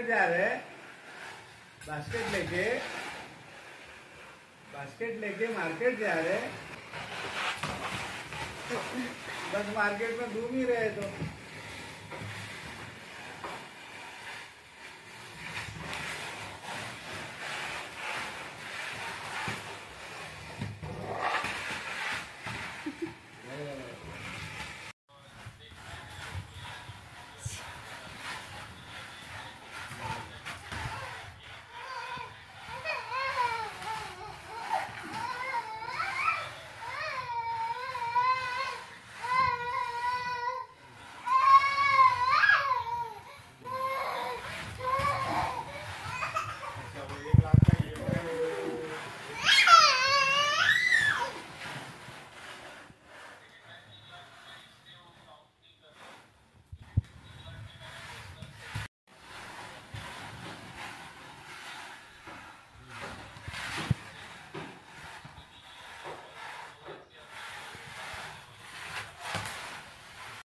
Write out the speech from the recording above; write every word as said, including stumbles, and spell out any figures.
market जा रहे हैं, बास्केट लेके बास्केट लेके मार्केट जा रहे, बस मार्केट में घूम ही रहे तो